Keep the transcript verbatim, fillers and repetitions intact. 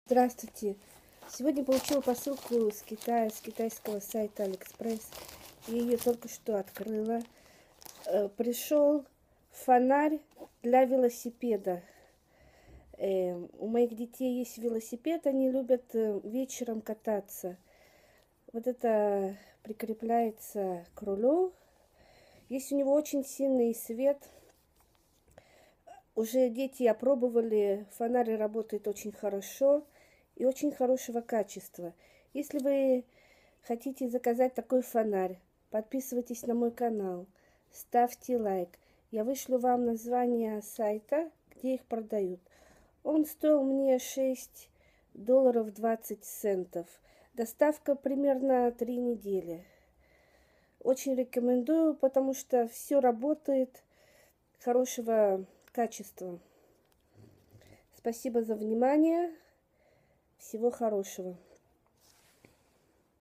Здравствуйте! Сегодня получила посылку с Китая, с китайского сайта Алиэкспресс. Я ее только что открыла. Пришел фонарь для велосипеда. У моих детей есть велосипед, они любят вечером кататься. Вот это прикрепляется к рулю. Есть у него очень сильный свет. Уже дети опробовали, фонарь работает очень хорошо и очень хорошего качества. Если вы хотите заказать такой фонарь, подписывайтесь на мой канал, ставьте лайк. Я вышлю вам название сайта, где их продают. Он стоил мне шесть долларов двадцать центов. Доставка примерно три недели. Очень рекомендую, потому что все работает хорошего качества. Спасибо за внимание. Всего хорошего.